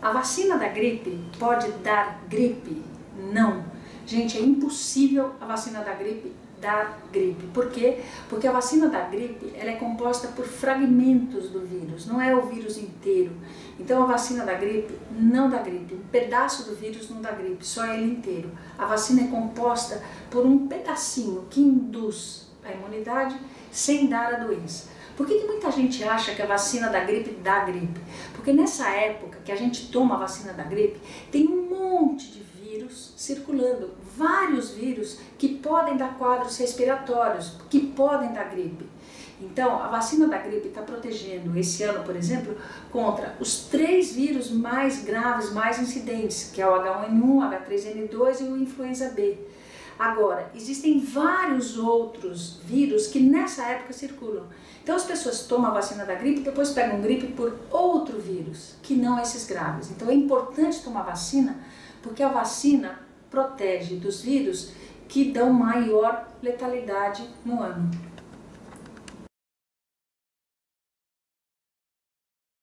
A vacina da gripe pode dar gripe? Não. Gente, é impossível a vacina da gripe dar gripe. Por quê? Porque a vacina da gripe ela é composta por fragmentos do vírus, não é o vírus inteiro. Então a vacina da gripe não dá gripe, um pedaço do vírus não dá gripe, só ele inteiro. A vacina é composta por um pedacinho que induz a imunidade sem dar a doença. Por que muita gente acha que a vacina da gripe dá gripe? Porque nessa época que a gente toma a vacina da gripe, tem um monte de vírus circulando, vários vírus que podem dar quadros respiratórios, que podem dar gripe. Então, a vacina da gripe está protegendo esse ano, por exemplo, contra os 3 vírus mais graves, mais incidentes, que é o H1N1, H3N2 e o influenza B. Agora, existem vários outros vírus que nessa época circulam. Então as pessoas tomam a vacina da gripe e depois pegam gripe por outro vírus, que não esses graves. Então é importante tomar vacina, porque a vacina protege dos vírus que dão maior letalidade no ano.